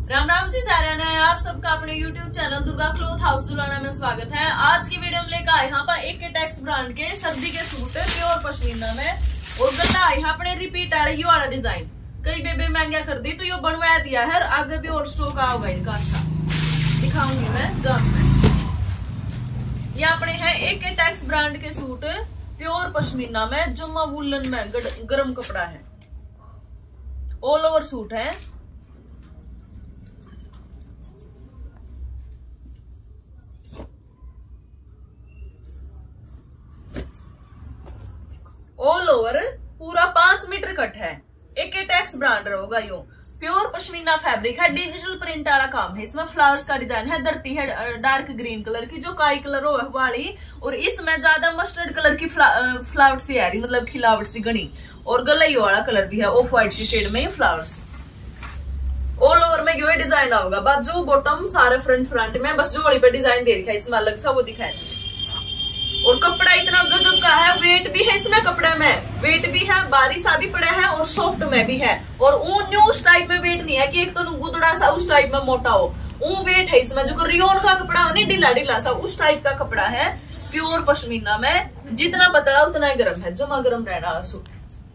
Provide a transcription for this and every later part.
राम राम जी सारे ने आप सबका अपने YouTube channel Durga cloth house Julana में स्वागत है। आज की वीडियो में लेकर आए यहाँ पर एक टेक्स ब्रांड के सर्दी के सूट प्योर पश्मीना में और गला यहाँ अपने रिपीट आ रही वाला डिजाइन कई बेबे महंगा कर दी तो ये बनवाया दिया है। आगे भी और स्टॉक आओगा इनका अच्छा दिखाऊंगी मैं जान में। ये अपने है एक टेक्स ब्रांड के सूट प्योर पश्मीना में जम्मा वुलन में गर्म कपड़ा है। ऑल ओवर सूट है। ऑल ओवर पूरा 5 मीटर कट है। एक टेक्स ब्रांड रहेगा। यो प्योर पश्मीना फैब्रिक है। डिजिटल प्रिंट वाला काम है। इसमें फ्लावर्स का डिजाइन है। धरती है डार्क ग्रीन कलर की जो काई कलर हो वाली और इसमें ज्यादा मस्टर्ड कलर की फ्लावर्स सी आ रही मतलब खिलावट सी गणी और गलाई वाला कलर भी है ऑफ व्हाइट सी शेड में ये फ्लावर्स। ऑल ओवर में यो डिजाइन आएगा। बाजू बॉटम सारे फ्रंट में बस जोड़ी पे डिजाइन दे रखा है। इसमें अलग सा वो दिखाई और कपड़ा इतना गजब का है। वेट भी है इसमें कपड़े में वेट भी है। बारिश सा भी पड़ा है और सॉफ्ट में भी है और ऊन न्यू उस टाइप में वेट नहीं है कि एक तो गुदड़ा सा उस टाइप में मोटा हो। ऊन वेट है इसमें जो रियोन का कपड़ा हो नहीं ढीला ढीला सा उस टाइप का कपड़ा है। प्योर पश्मीना में जितना पतला उतना ही गर्म है। जमा गर्म रहना वाला सूट।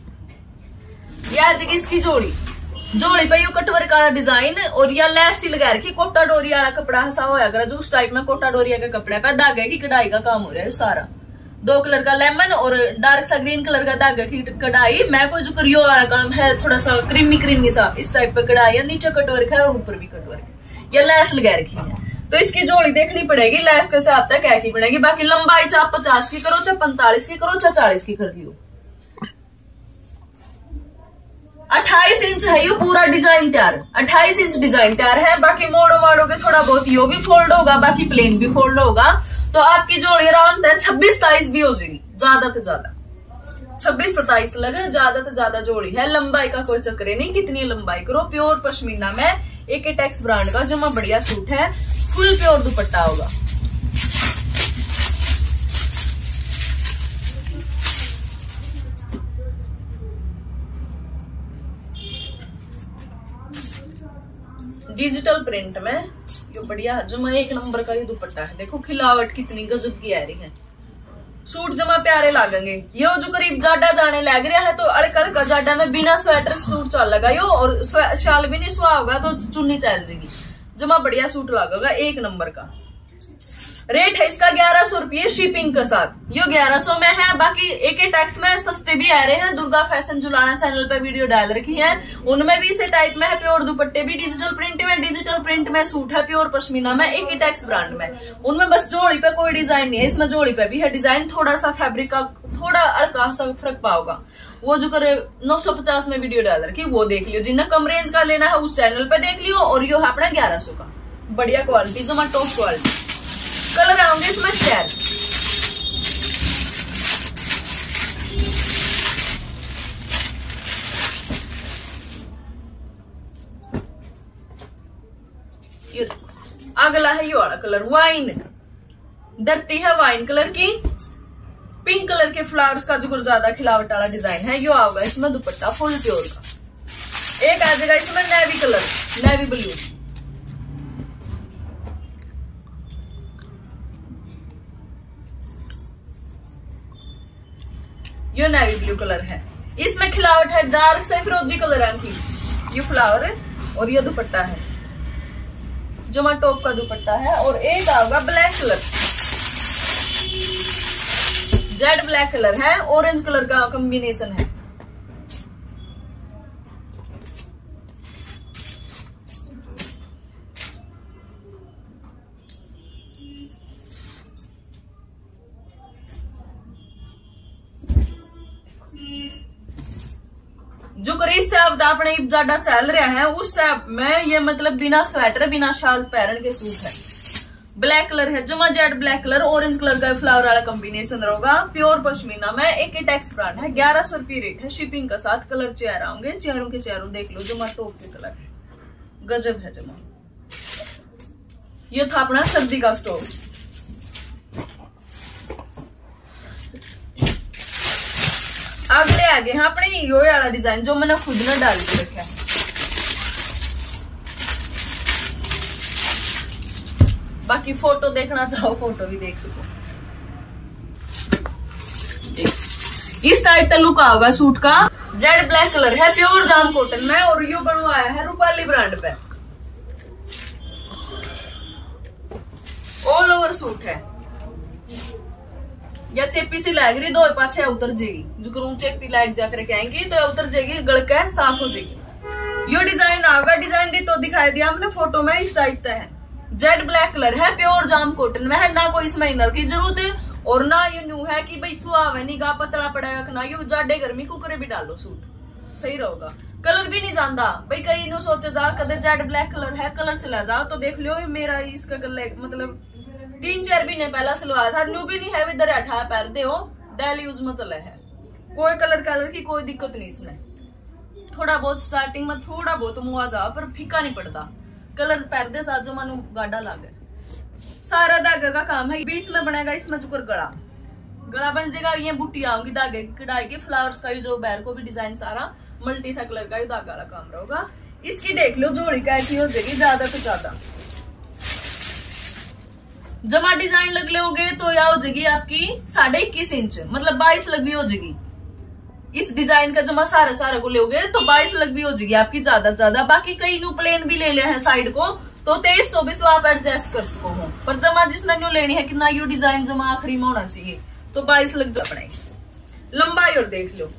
यह इसकी जोड़ी पे यो कटवर्क का डिजाइन और या लेस सी लगा रखी। कोटा डोरी वाला कपड़ा हसा होया कर जो उस टाइप में कोटा डोरिया का कपड़ा पे धागे की कढ़ाई का काम हो रहा है सारा। 2 कलर का लेमन और डार्क सा ग्रीन कलर का धागे की कढ़ाई। मैं कोई जो करियो वाला काम है थोड़ा सा क्रीमी सा इस टाइप पे कढ़ाई है। नीचे कटवर्क है और ऊपर भी कटवर्क या लेस लगा रखी है। तो इसकी जोड़ी देखनी पड़ेगी लेस कैसे आप तक क्या की पड़ेगी। बाकी लंबाई चाहे 50 की करो चाहे 45 की करो चाहे 40 की कर दियो। 28 इंच है ये पूरा डिजाइन तैयार। 28 इंच डिजाइन तैयार है। बाकी मोड़ो वाड़ोगे थोड़ा बहुत यो भी फोल्ड होगा बाकी प्लेन भी फोल्ड होगा। तो आपकी जोड़ी आराम है 26-27 भी हो जाएगी ज्यादा से ज्यादा 26-27 लगे ज्यादा से ज्यादा जोड़ी है। लंबाई का कोई चक्कर नहीं कितनी लंबाई करो। प्योर पश्मीना में एक टेक्स ब्रांड का जमा बढ़िया सूट है। फुल प्योर दुपट्टा होगा। डिजिटल प्रिंट में ये बढ़िया जमा एक नंबर का ये दुपट्टा है। देखो खिलावट कितनी गजब की आ रही है। सूट जमा प्यारे लागेंगे। ये जो करीब जाडा जाने लग रहा है तो अड़कड़ का जाडा में बिना स्वेटर सूट चल लगा यो और शाल भी नहीं सुहा होगा तो चुन्नी चल जाएगी। जमा बढ़िया सूट लागेगा एक नंबर का। रेट है इसका 1100 रुपये शिपिंग के साथ। यो 1100 में है। बाकी एक टेक्स में सस्ते भी आ रहे हैं। दुर्गा फैशन जुलाना चैनल पे वीडियो डाल रखी है उनमें भी इसे टाइप में है। प्योर दुपट्टे भी डिजिटल प्रिंट में सूट है प्योर पश्मीना में एक टेक्स ब्रांड में। उनमें बस जोड़ी पे कोई डिजाइन नहीं है। इसमें जोड़ी पे भी है डिजाइन। थोड़ा सा फैब्रिक का थोड़ा हल्का सा फर्क पाओगा। वो जो करे 950 में वीडियो डाल रखी वो देख लियो। जिन्हें कम रेंज का लेना है उस चैनल पे देख लियो। और यो है अपना 1100 का बढ़िया क्वालिटी जमा टॉप क्वालिटी। कलर आऊंगे इसमें शेयर। अगला है ये वाला कलर वाइन। धरती है वाइन कलर की। पिंक कलर के फ्लावर्स का जो ज्यादा खिलावट वाला डिजाइन है यो आएगा। इसमें दुपट्टा फुल प्योर का। एक आ जाएगा इसमें नेवी कलर नेवी ब्लू। यो नेवी ब्लू कलर है। इसमें खिलावट है डार्क से फिरोजी कलर की। ये फ्लावर है और ये दुपट्टा है जमा टॉप का दुपट्टा है। और एक आएगा black colour jet black colour है। ऑरेंज कलर का कॉम्बिनेशन है। जो करीब से अब अपने ज्यादा चल रहा है उस में ये मतलब बिना स्वेटर बिना शाल पहन के सूट है। ब्लैक कलर है जमा jet black colour orange colour का फ्लावर वाला कॉम्बिनेशन रहेगा। प्योर पश्मीना में एक टेक्स ब्रांड है। 1100 रुपये रेट है शिपिंग का साथ। कलर चेयर आऊंगे चेयरों के चेयरों देख लो। जमा टॉप के कलर है गजब है जमा। ये था अपना सर्दी का स्टॉक। अगले आगे हैं अपने यो वाला डिजाइन जो मैंने खुद ने डाल के रखा है। बाकी फोटो देखना चाहो फोटो भी देख सको। इस टाइप का लुक आओगा सूट का। जेड ब्लैक कलर है, प्योर जाम कॉटन में, और यो बनवाया है रूपाली ब्रांड पे। ऑल ओवर सूट है। या चेपी सी लग रही, दो पाछे उतर जाएगी, जो करूँ चेपी लग जाकर कहेंगी तो उतर जाएगी, गलका साफ हो जाएगी। यो डिजाइन आएगा, डिजाइन डिटो दिखाई दिया हमने फोटो में, इस टाइप का है। जेड ब्लैक कलर है, प्योर जाम कॉटन में है, ना कोई इसमें इनर की जरूरत है, और ना ये न्यू है कि भाई सुहावे नहीं गा पतला पड़ेगा, ना यू जाडे गर्मी कुकरे भी डालो सूट सही रहेगा। कलर भी नहीं जानता भाई, कई न्यू सोचे जा कदे जेड ब्लैक कलर है, कलर चला जाओ तो देख लियो मेरा इसका गले मतलब 3-4 महीने पहला सिलवाया था, न्यू भी नहीं है, इधर अठा पैर दे हो, डेली यूज में चला है, कोई कलर की कोई दिक्कत नहीं इसमें। थोड़ा बहुत स्टार्टिंग में थोड़ा बहुत मुआ जाओ पर फीका नहीं पड़ता, कलर पैर दे साथ जो मानो गाढ़ा लागे। सारा धागे का काम है, बीच में बनेगा इसमें जुकर गला बन जाएगा, ये बूटी आऊंगी धागे की कढ़ाई की, फ्लावर्स का जो बैर को भी डिजाइन सारा मल्टी सा कलर का ही धागा वाला काम रहेगा। इसकी देख लो जोड़ी कैसी हो जाएगी, ज्यादा तो ज्यादा जमा डिजाइन लग लोगे तो यह हो जाएगी आपकी 21.5 इंच, मतलब 22 लग भी हो जाएगी। इस डिजाइन का जमा सारे को लोगे तो 22 लग भी हो जाएगी आपकी ज्यादा। बाकी कई न्यू प्लेन भी ले लिया है साइड को, तो 23-24 आप एडजस्ट कर सको हो, पर जमा जिसने न्यू लेनी है कितना यू डिजाइन जमा आखिरी में होना चाहिए, तो 22 लग जा पड़ेगी। लंबाई और देख लो,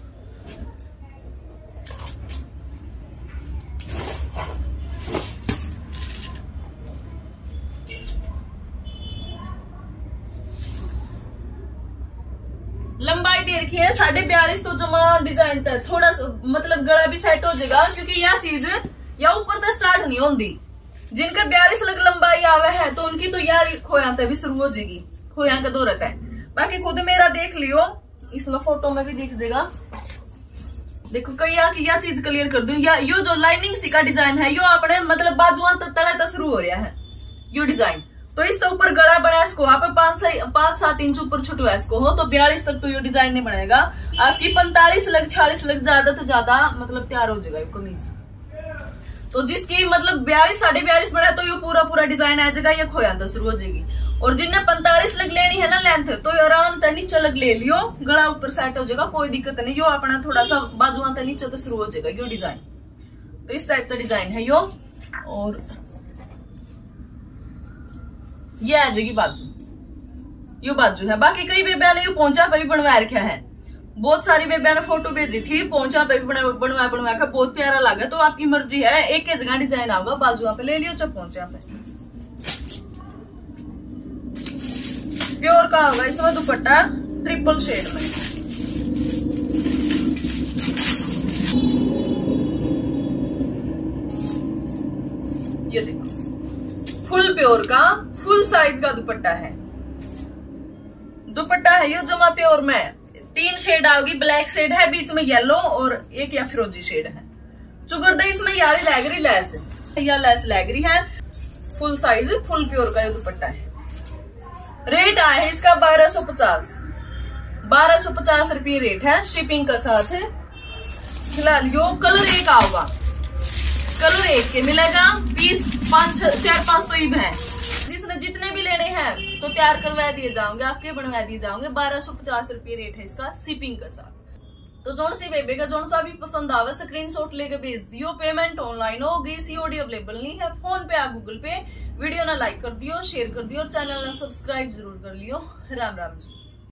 लंबाई दे रखी है 42.5, तो जमा डिजाइन तक थोड़ा मतलब गला भी सेट हो जाएगा, क्योंकि यह चीज या ऊपर तक स्टार्ट नहीं होती। जिनका 42 लग लंबाई आवे है तो उनकी तो यार खोया तक भी शुरू हो जाएगी, खोया का दो रहता है। बाकी खुद मेरा देख लियो, इसमें फोटो में भी दिख जाएगा। देखो कई यह चीज क्लियर कर दूं, या यो जो लाइनिंग सी का डिजाइन है यो अपने मतलब बाजुआ तक तले तक शुरू हो रहा है यो डिजाइन, तो इसके ऊपर गला बना इसको आप 5-7 इंच ऊपर छुटवा इसको हो, तो 42 तक तो ये डिजाइन नहीं बनेगा आपकी। 45 लग 46 लग ज्यादा तो ज्यादा मतलब तैयार हो जाएगा कमीज। तो जिसकी मतलब 42-42.5 बना तो ये पूरा डिजाइन आ जाएगा, ये खोया तो शुरू हो जाएगी। और जिनने 45 लग लेनी है ना लेंथ, तो आराम से नीचे लग ले लियो, गला ऊपर सेट हो जाएगा, कोई दिक्कत नहीं। यो अपना थोड़ा सा बाजुआ तक नीचे तो शुरू हो जाएगा यो डिजाइन, तो इस टाइप का डिजाइन है यो। और ये आ जाएगी बाजू, यो बाजू है। बाकी कई बेबिया ने यो पोंचा पे भी बनवा रखा है, बहुत सारी बेबिया ने फोटो भेजी थी, पोंचा पे भी बनवा कर बहुत प्यारा लगा। तो आपकी मर्जी है, एक ही जगह डिजाइन आऊगा, बाजुआ पे ले लियो चाहे पोंचा पे। प्योर का होगा इसमें दुपट्टा ट्रिपल शेड में, ये देखो फुल प्योर का फुल साइज का दुपट्टा है। दुपट्टा है ये जमा प्योर में 3 शेड आओगी, ब्लैक शेड है, बीच में येलो और एक या फिरोजी शेड है। चुगरदा इसमें यारी लैगरी लेस या लेस लैगरी है, फुल साइज फुल प्योर का ये दुपट्टा है। रेट आया है इसका 1250 रुपये रेट है, शिपिंग का साथ है। फिलहाल यो कलर एक आओगा, कलर एक के मिलेगा, 4-5 तो इब है। जिसने जितने भी लेने हैं तो तैयार करवा दिए जाओगे, आपके बनवा दिए जाओगे। 1250 रुपये रेट है इसका शिपिंग का साथ। तो जोन सी बेबे का जोन सा भी पसंद आवे स्क्रीनशॉट लेके भेज दियो, पेमेंट ऑनलाइन होगी, सीओडी अवेलेबल नहीं है, फोन पे या गूगल पे। वीडियो ना लाइक कर दियो, शेयर कर दियो और चैनल ना सब्सक्राइब जरूर कर लियो। राम राम जी।